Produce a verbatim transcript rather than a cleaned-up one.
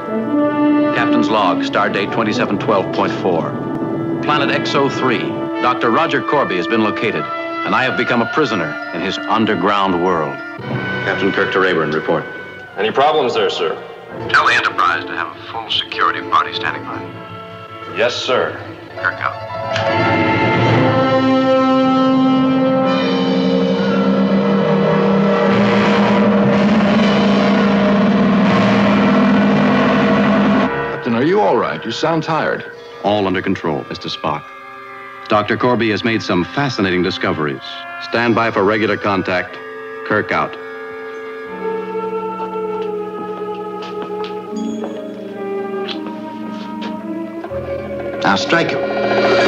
Captain's log, stardate twenty-seven twelve point four. Planet X O three. Doctor Roger Corby has been located, and I have become a prisoner in his underground world. Captain Kirk to Rayburn, report. Any problems there, sir? Tell the Enterprise to have a full security party standing by. Yes, sir. Kirk out. Captain, are you all right? You sound tired. All under control, Mister Spock. Doctor Corby has made some fascinating discoveries. Stand by for regular contact. Kirk out. Now strike him.